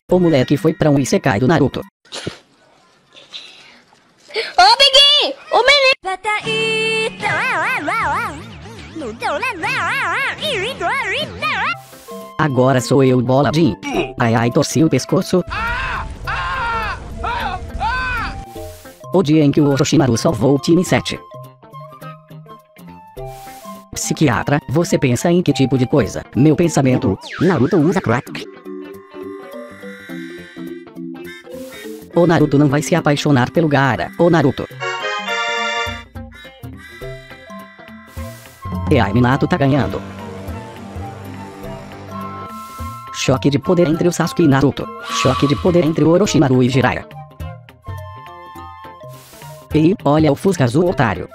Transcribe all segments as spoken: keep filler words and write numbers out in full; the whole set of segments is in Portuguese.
O moleque foi pra um Isekai do Naruto. Ô, Biggie! O menino... Agora sou eu, boladinho. Ai ai, torci o pescoço. O dia em que o Orochimaru salvou o time sete. Psiquiatra, você pensa em que tipo de coisa? Meu pensamento: Naruto usa crack. O Naruto não vai se apaixonar pelo Gaara. O Naruto. E ai, Minato tá ganhando. Choque de poder entre o Sasuke e Naruto. Choque de poder entre o Orochimaru e Jiraiya. E olha o Fusca azul, otário.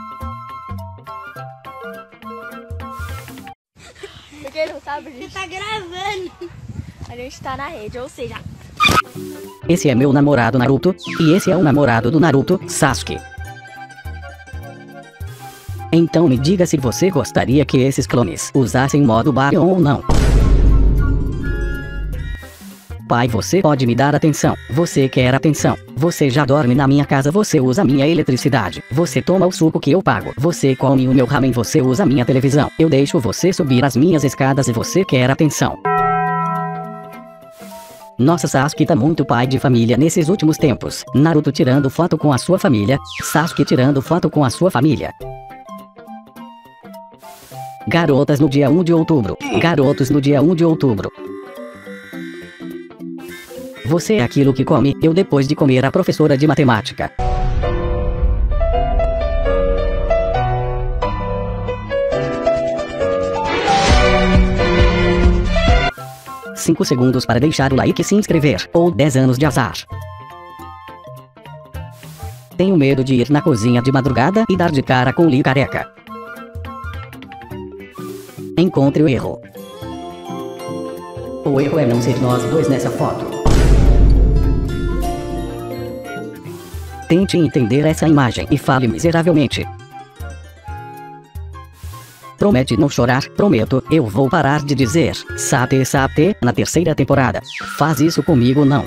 Pra quem não sabe, a gente tá gravando. A gente tá na rede, ou seja... Esse é meu namorado Naruto, e esse é o namorado do Naruto, Sasuke. Então me diga se você gostaria que esses clones usassem modo Baryon ou não. Pai, você pode me dar atenção. Você quer atenção. Você já dorme na minha casa, você usa minha eletricidade. Você toma o suco que eu pago. Você come o meu ramen, você usa minha televisão. Eu deixo você subir as minhas escadas e você quer atenção. Nossa, Sasuke tá muito pai de família nesses últimos tempos. Naruto tirando foto com a sua família. Sasuke tirando foto com a sua família. Garotas no dia um de outubro. Garotos no dia um de outubro. Você é aquilo que come, eu depois de comer a professora de matemática. cinco segundos para deixar o like e se inscrever, ou dez anos de azar. Tenho medo de ir na cozinha de madrugada e dar de cara com Lee careca. Encontre o erro. O erro é não ser nós dois nessa foto. Tente entender essa imagem e fale miseravelmente. Promete não chorar? Prometo, eu vou parar de dizer Sate Sate na terceira temporada. Faz isso comigo não.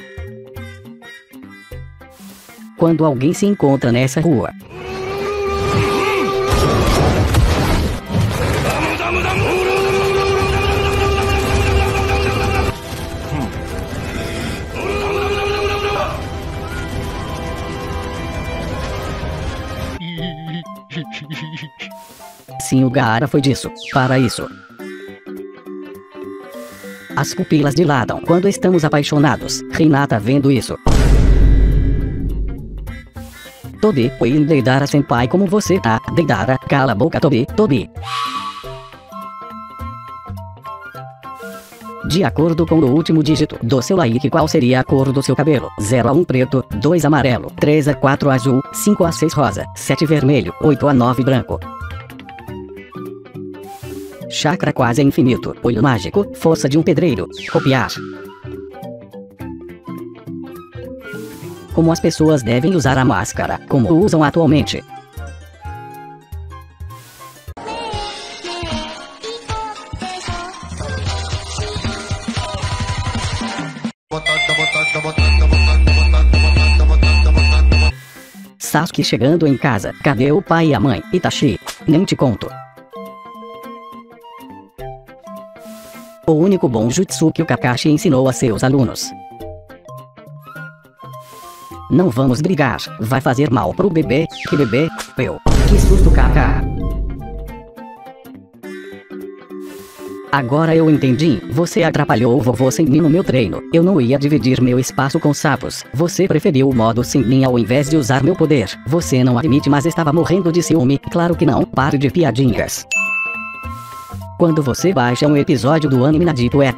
Quando alguém se encontra nessa rua. Sim, o Gaara foi disso, para isso. As pupilas dilatam quando estamos apaixonados. Hinata vendo isso. Tobi, oi Deidara senpai, como você tá? Deidara, cala a boca Tobi, Tobi. De acordo com o último dígito do seu like, qual seria a cor do seu cabelo? zero a um preto, dois amarelo, três a quatro azul, cinco a seis rosa, sete vermelho, oito a nove branco. Chakra quase infinito, olho mágico, força de um pedreiro, copiar. Como as pessoas devem usar a máscara, como usam atualmente. Sasuke chegando em casa, cadê o pai e a mãe? Itachi, nem te conto. O único bom jutsu que o Kakashi ensinou a seus alunos. Não vamos brigar, vai fazer mal pro bebê. Que bebê? Eu. Que susto, Kaka. Agora eu entendi, você atrapalhou o vovô sem mim no meu treino. Eu não ia dividir meu espaço com sapos. Você preferiu o modo sem mim ao invés de usar meu poder. Você não admite, mas estava morrendo de ciúme. Claro que não, pare de piadinhas. Quando você baixa um episódio do anime na Deep Web.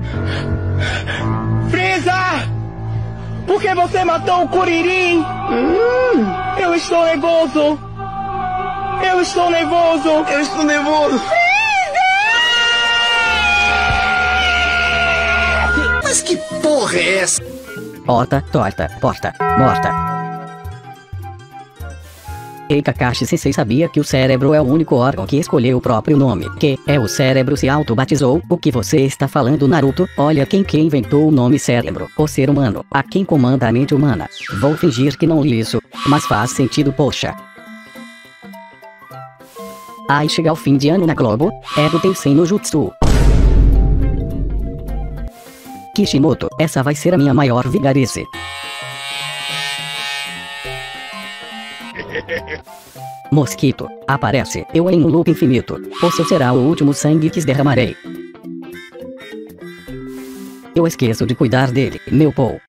Frieza! Por que você matou o Kuririn? Hum, eu estou nervoso! Eu estou nervoso! Eu estou nervoso! Mas que porra é essa? Ota, torta, porta, morta. Ei, Kakashi Sensei sabia que o cérebro é o único órgão que escolheu o próprio nome. Que é o cérebro se auto-batizou. O que você está falando, Naruto? Olha quem que inventou o nome cérebro. O ser humano. A quem comanda a mente humana. Vou fingir que não li isso. Mas faz sentido, poxa. Aí chega o fim de ano na Globo. É do Tensei no Jutsu. Kishimoto, essa vai ser a minha maior vigarice. Mosquito, aparece, eu em um loop infinito. O seu será o último sangue que derramarei. Eu esqueço de cuidar dele, meu Paul.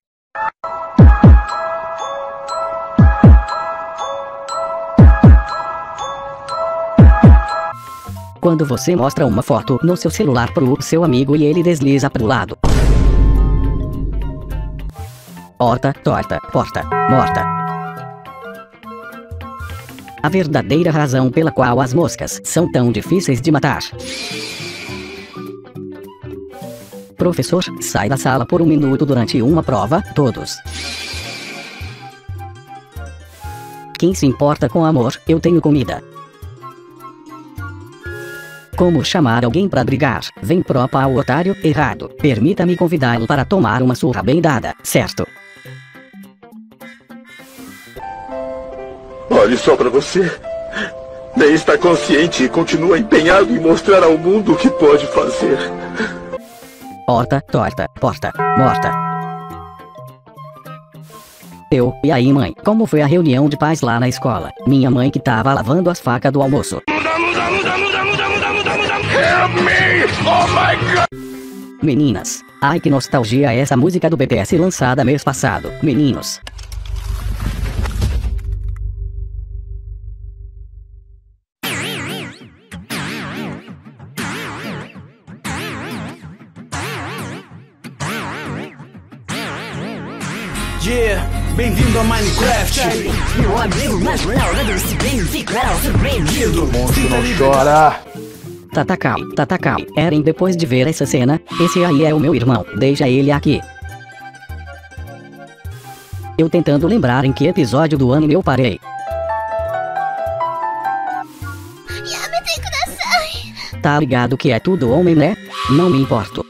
Quando você mostra uma foto no seu celular pro seu amigo e ele desliza pro lado. Horta, torta, porta, morta. A verdadeira razão pela qual as moscas são tão difíceis de matar. Professor, sai da sala por um minuto durante uma prova, todos. Quem se importa com amor? Eu tenho comida. Como chamar alguém pra brigar? Vem propa ao otário, errado. Permita-me convidá-lo para tomar uma surra bem dada, certo? Olhe só pra você. Nem está consciente e continua empenhado em mostrar ao mundo o que pode fazer. Horta, torta, porta, morta. Eu, e aí mãe, como foi a reunião de pais lá na escola? Minha mãe que tava lavando as facas do almoço. Help me! Oh my God! Meninas, ai que nostalgia essa música do B T S lançada mês passado. Meninos. Yeah, bem-vindo a Minecraft. Meu amigo, mas na hora desse bem ficará surpreendido. Monstro não chora. Tatakai, Tatakai, Eren, depois de ver essa cena, esse aí é o meu irmão, deixa ele aqui. Eu tentando lembrar em que episódio do anime eu parei. Tá ligado que é tudo homem, né? Não me importo.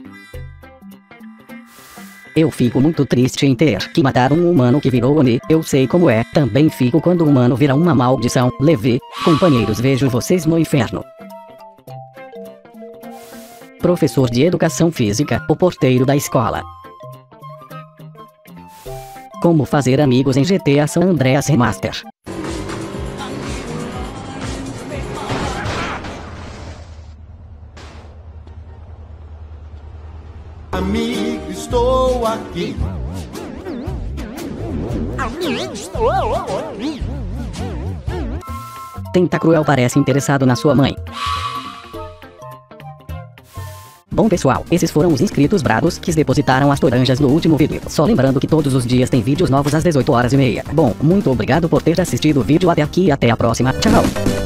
Eu fico muito triste em ter que matar um humano que virou Oni. Eu sei como é. Também fico quando o humano vira uma maldição. Levi, companheiros, vejo vocês no inferno. Professor de Educação Física, o porteiro da escola. Como fazer amigos em G T A San Andreas Remaster. Amigo, estou aqui. Amigo, estou aqui. Tentacruel parece interessado na sua mãe. Bom pessoal, esses foram os inscritos bravos que depositaram as toranjas no último vídeo. Só lembrando que todos os dias tem vídeos novos às dezoito horas e meia. Bom, muito obrigado por ter assistido o vídeo até aqui e até a próxima. Tchau!